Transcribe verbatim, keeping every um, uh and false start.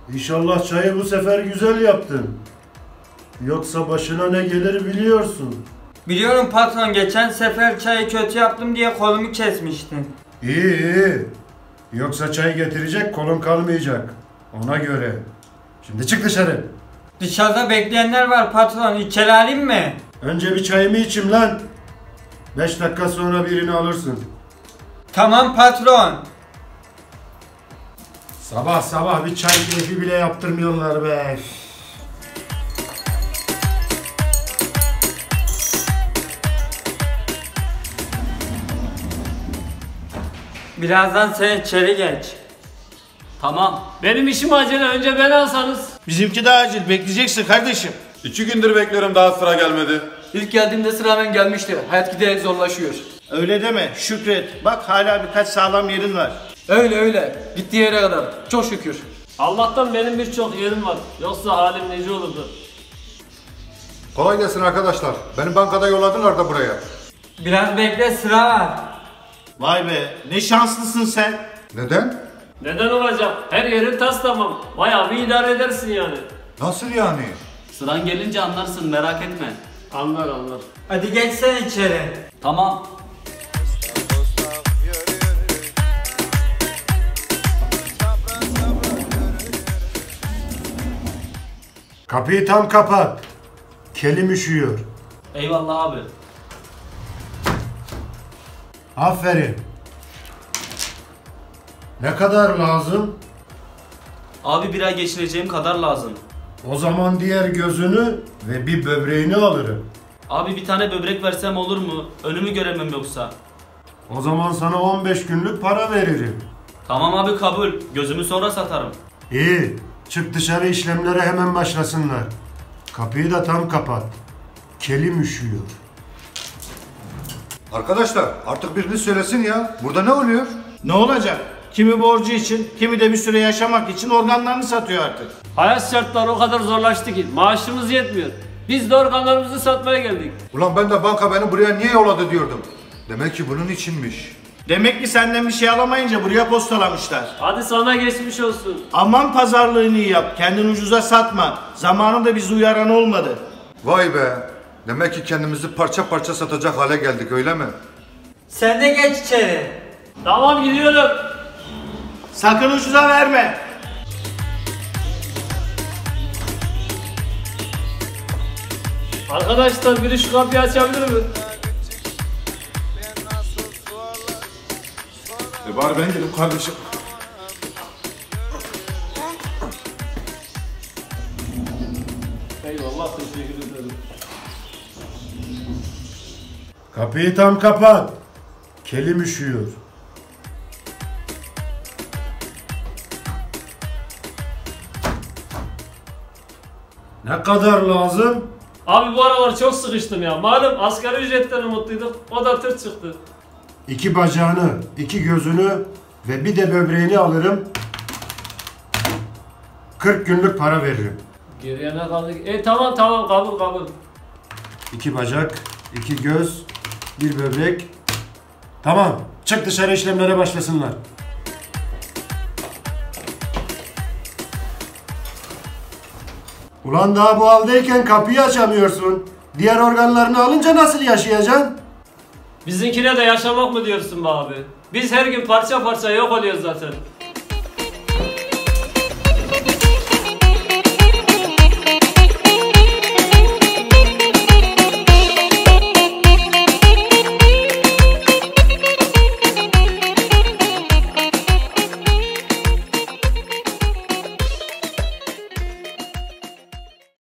İnşallah çayı bu sefer güzel yaptın. Yoksa başına ne gelir biliyorsun. Biliyorum patron, geçen sefer çayı kötü yaptım diye kolumu kesmiştin. İyi iyi. Yoksa çay getirecek kolun kalmayacak. Ona göre. Şimdi çık dışarı. Dışarıda bekleyenler var patron, içeri alayım mı? Önce bir çayımı içim lan. Beş dakika sonra birini alırsın. Tamam patron. Sabah sabah bir çay keyfi bile yaptırmıyorlar be. Birazdan sen içeri geç. Tamam. Benim işim acele, önce beni alsanız. Bizimki de acil. Bekleyeceksin kardeşim. İki gündür bekliyorum, daha sıra gelmedi. İlk geldiğimde sıra hemen gelmişti. Hayat giderek zorlaşıyor. Öyle deme. Şükret. Bak hala birkaç sağlam yerin var. Öyle öyle. Gittiği yere kadar. Çok şükür. Allah'tan benim birçok yerim var. Yoksa halim nece olurdu. Kolay gelsin arkadaşlar. Beni bankada yolladılar da buraya. Biraz bekle, sıra var. Vay be. Ne şanslısın sen. Neden? Neden olacak? Her yerin tas tamam. Bayağı bir idare edersin yani. Nasıl yani? Sıran gelince anlarsın, merak etme. Anlar anlar. Hadi geç sen içeri. Tamam. Kapıyı tam kapat. Kelim üşüyor. Eyvallah abi. Aferin. Ne kadar lazım? Abi bir ay geçireceğim kadar lazım. O zaman diğer gözünü ve bir böbreğini alırım. Abi bir tane böbrek versem olur mu? Önümü göremem yoksa. O zaman sana on beş günlük para veririm. Tamam abi, kabul. Gözümü sonra satarım. İyi. Çık dışarı, işlemlere hemen başlasınlar. Kapıyı da tam kapat. Kelim üşüyor. Arkadaşlar artık biriniz söylesin ya. Burada ne oluyor? Ne olacak? Kimi borcu için, kimi de bir süre yaşamak için organlarını satıyor artık. Hayat şartları o kadar zorlaştı ki maaşımız yetmiyor. Biz de organlarımızı satmaya geldik. Ulan ben de banka beni buraya niye yolladı diyordum. Demek ki bunun içinmiş. Demek ki senden bir şey alamayınca buraya postalamışlar. Hadi sana geçmiş olsun. Aman pazarlığını iyi yap. Kendini ucuza satma. Zamanında bizi uyaran olmadı. Vay be. Demek ki kendimizi parça parça satacak hale geldik, öyle mi? Sen de geç içeri. Tamam, gidiyorum. Sakın ucuza verme. Arkadaşlar biri şu kapıyı açabilir mi? E bari ben gelip kardeşim. Eyvallah, teşekkür ederim. Kapıyı tam kapat. Kelim üşüyor. Ne kadar lazım? Abi bu aralar çok sıkıştım ya. Malum asgari ücretten umutluyduk. O da tır çıktı. İki bacağını, iki gözünü ve bir de böbreğini alırım. kırk günlük para veririm. Geriye ne kaldı? E tamam tamam, kabul kabul. İki bacak, iki göz, bir böbrek. Tamam, çık dışarı, işlemlere başlasınlar. Ulan daha bu haldeyken kapıyı açamıyorsun. Diğer organlarını alınca nasıl yaşayacaksın? Bizimkine de yaşamak mı diyorsun be abi? Biz her gün parça parça yok oluyoruz zaten.